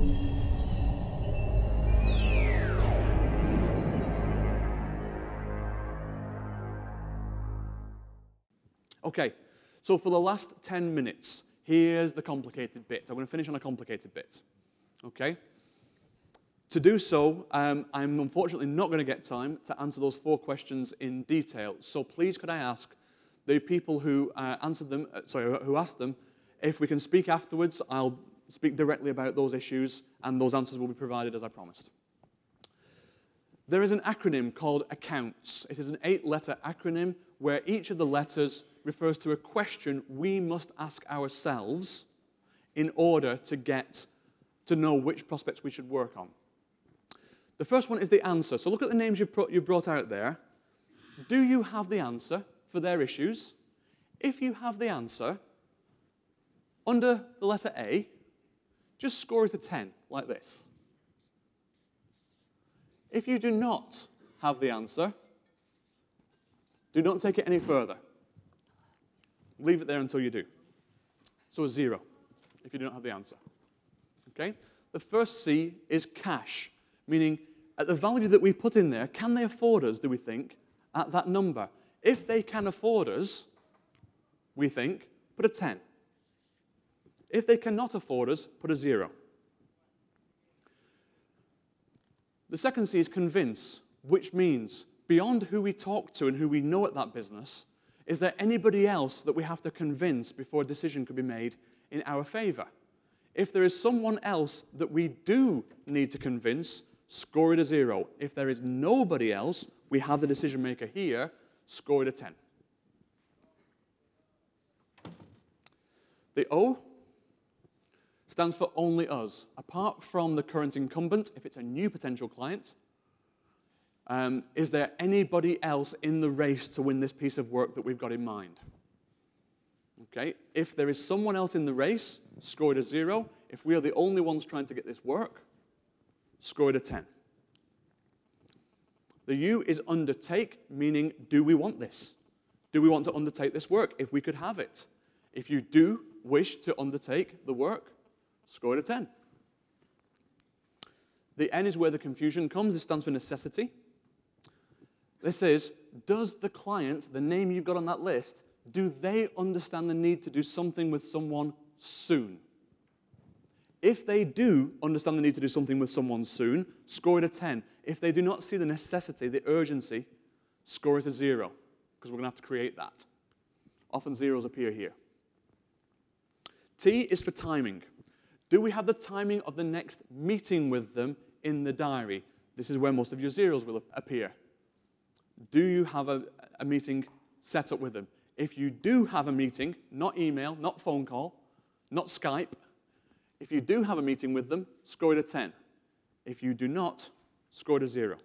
Okay, so for the last 10 minutes, here's the complicated bit. I'm going to finish on a complicated bit. Okay? To do so, I'm unfortunately not going to get time to answer those 4 questions in detail. So please, could I ask the people who who asked them, if we can speak afterwards, I'll speak directly about those issues, and those answers will be provided as I promised. There is an acronym called ACCOUNTS. It is an 8-letter acronym where each of the letters refers to a question we must ask ourselves in order to get to know which prospects we should work on. The first one is the answer. So look at the names you've brought out there. Do you have the answer for their issues? If you have the answer, under the letter A, just score it a 10, like this. If you do not have the answer, do not take it any further. Leave it there until you do. So a 0, if you do not have the answer. Okay? The first C is cash, meaning at the value that we put in there, can they afford us, do we think, at that number? If they can afford us, we think, put a 10. If they cannot afford us, put a 0. The second C is convince, which means beyond who we talk to and who we know at that business, is there anybody else that we have to convince before a decision could be made in our favor? If there is someone else that we do need to convince, score it a 0. If there is nobody else, we have the decision maker here, score it a 10. The O stands for only us. Apart from the current incumbent, if it's a new potential client, is there anybody else in the race to win this piece of work that we've got in mind? Okay, if there is someone else in the race, score it a 0. If we are the only ones trying to get this work, score it a 10. The U is undertake, meaning do we want this? Do we want to undertake this work? If we could have it. If you do wish to undertake the work, score it a 10. The N is where the confusion comes. This stands for necessity. This is, does the client, the name you've got on that list, do they understand the need to do something with someone soon? If they do understand the need to do something with someone soon, score it a 10. If they do not see the necessity, the urgency, score it a 0, because we're going to have to create that. Often zeros appear here. T is for timing. Do we have the timing of the next meeting with them in the diary? This is where most of your zeros will appear. Do you have a meeting set up with them? If you do have a meeting, not email, not phone call, not Skype, if you do have a meeting with them, score it a 10. If you do not, score it a 0.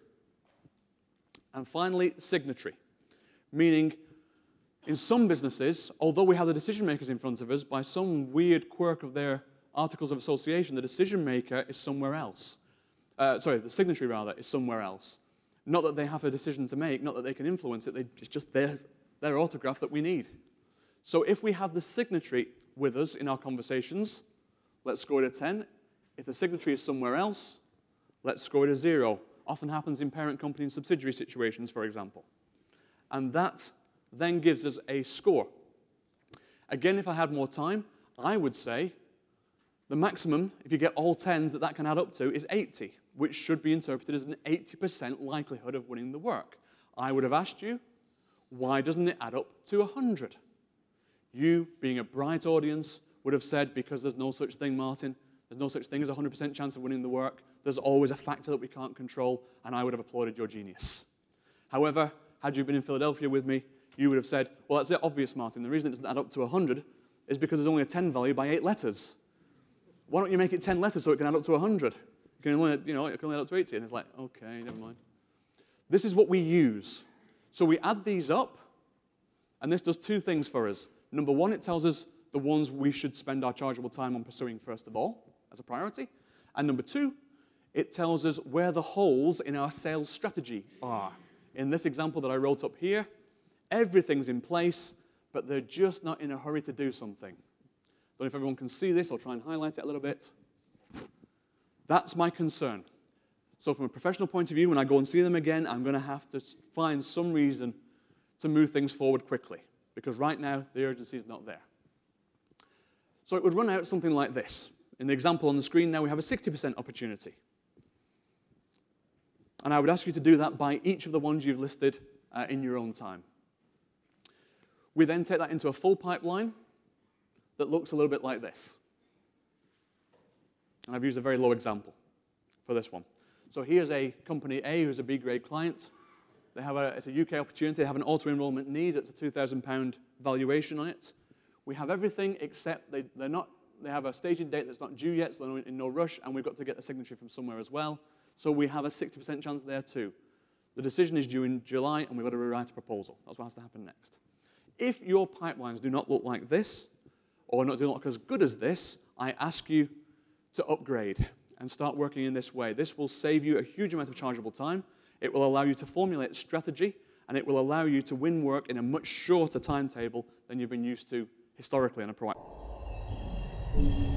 And finally, signatory, meaning in some businesses, although we have the decision makers in front of us, by some weird quirk of their articles of association, the decision maker is somewhere else. The signatory, rather, is somewhere else. Not that they have a decision to make, not that they can influence it, it's just their autograph that we need. So if we have the signatory with us in our conversations, let's score it a 10. If the signatory is somewhere else, let's score it a 0. Often happens in parent company and subsidiary situations, for example. And that then gives us a score. Again, if I had more time, I would say the maximum, if you get all 10s that can add up to, is 80, which should be interpreted as an 80% likelihood of winning the work. I would have asked you, why doesn't it add up to 100? You, being a bright audience, would have said, because there's no such thing, Martin. There's no such thing as a 100% chance of winning the work. There's always a factor that we can't control, and I would have applauded your genius. However, had you been in Philadelphia with me, you would have said, well, that's obvious, Martin. The reason it doesn't add up to 100 is because there's only a 10 value by 8 letters. Why don't you make it 10 letters so it can add up to 100? It can only add up to 80. And it's like, okay, never mind. This is what we use. So we add these up, and this does 2 things for us. Number 1, it tells us the ones we should spend our chargeable time on pursuing first of all, as a priority. And number 2, it tells us where the holes in our sales strategy are. In this example that I wrote up here, everything's in place, but they're just not in a hurry to do something. Don't know if everyone can see this. I'll try and highlight it a little bit. That's my concern. So from a professional point of view, when I go and see them again, I'm going to have to find some reason to move things forward quickly, because right now, the urgency is not there. So it would run out something like this. In the example on the screen now, we have a 60% opportunity. And I would ask you to do that by each of the ones you've listed in your own time. We then take that into a full pipeline that looks a little bit like this. And I've used a very low example for this one. So here's a company A who's a B-grade client. It's a UK opportunity. They have an auto-enrollment need. It's a £2,000 valuation on it. We have everything except they have a staging date that's not due yet, so they're in no rush, and we've got to get the signature from somewhere as well. So we have a 60% chance there too. The decision is due in July, and we've got to rewrite a proposal. That's what has to happen next. If your pipelines do not look like this, or do not look as good as this, I ask you to upgrade and start working in this way. This will save you a huge amount of chargeable time. It will allow you to formulate strategy, and it will allow you to win work in a much shorter timetable than you've been used to historically on a proactive.